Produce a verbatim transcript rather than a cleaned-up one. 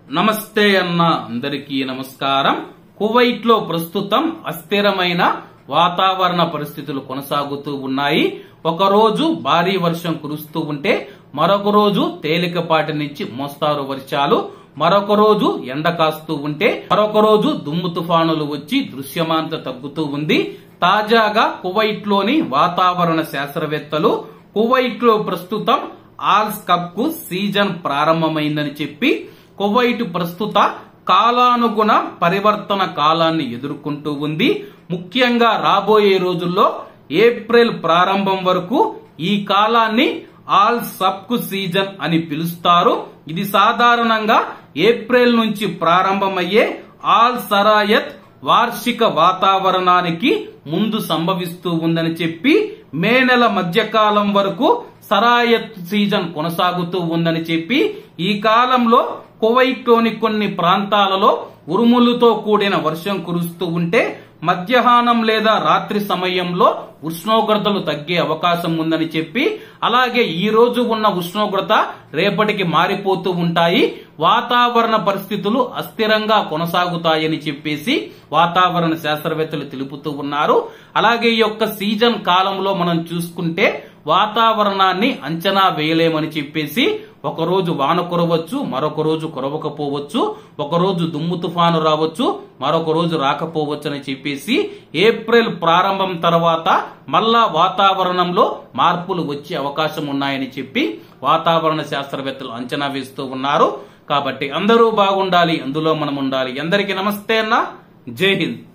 నమస్తే అన్న అందరికీ నమస్కారం. కువైట్ లో ప్రస్తుతం అస్థిరమైన వాతావరణ పరిస్థితులు కొనసాగుతూ ఉన్నాయి. ఒక రోజు భారీ వర్షం కురుస్తూ ఉంటే మరొక రోజు తేలికపాటి నుంచి మోస్తారు వర్షాలు, మరొక రోజు ఎండ కాస్తూ ఉంటే మరొక రోజు దుమ్ము తుఫానులు వచ్చి దృశ్యమానత తగ్గుతూ ఉంది. తాజాగా కువైట్ లోని వాతావరణ శాస్త్రవేత్తలు కువైట్ లో ప్రస్తుతం ఆల్స్ కప్ కు సీజన్ ప్రారంభమైందని చెప్పి కువైట్ ప్రస్తుత కాలానుగుణ పరివర్తన కాలాన్ని ఎదుర్కొంటూ ఉంది. ముఖ్యంగా రాబోయే రోజుల్లో ఏప్రిల్ ప్రారంభం వరకు ఈ కాలాన్ని ఆల్ సబ్కు సీజన్ అని పిలుస్తారు. ఇది సాధారణంగా ఏప్రిల్ నుంచి ప్రారంభమయ్యే ఆల్ సరాయత్ వార్షిక వాతావరణానికి ముందు సంభవిస్తూ ఉందని చెప్పి మే నెల మధ్యకాలం వరకు సరాయత్ సీజన్ కొనసాగుతూ ఉందని చెప్పి ఈ కాలంలో కువైట్ లోని కొన్ని ప్రాంతాలలో ఉరుములతో కూడిన వర్షం కురుస్తూ ఉంటే మధ్యాహ్నం లేదా రాత్రి సమయంలో ఉష్ణోగ్రతలు తగ్గే అవకాశం ఉందని చెప్పి, అలాగే ఈ రోజు ఉన్న ఉష్ణోగ్రత రేపటికి మారిపోతూ ఉంటాయి. వాతావరణ పరిస్థితులు అస్థిరంగా కొనసాగుతాయని చెప్పేసి వాతావరణ శాస్త్రవేత్తలు తెలుపుతూ ఉన్నారు. అలాగే ఈ యొక్క సీజన్ కాలంలో మనం చూసుకుంటే వాతావరణాన్ని అంచనా వేయలేమని చెప్పేసి ఒక రోజు వాన కురవచ్చు, మరొక రోజు కురవకపోవచ్చు, ఒక రోజు దుమ్ము తుఫాను రావచ్చు, మరొక రోజు రాకపోవచ్చు అని చెప్పేసి ఏప్రిల్ ప్రారంభం తర్వాత మళ్ళా వాతావరణంలో మార్పులు వచ్చే అవకాశం ఉన్నాయని చెప్పి వాతావరణ శాస్త్రవేత్తలు అంచనా వేస్తూ ఉన్నారు. కాబట్టి అందరూ బాగుండాలి, అందులో మనం ఉండాలి. అందరికీ నమస్తే అన్న, జై హింద్.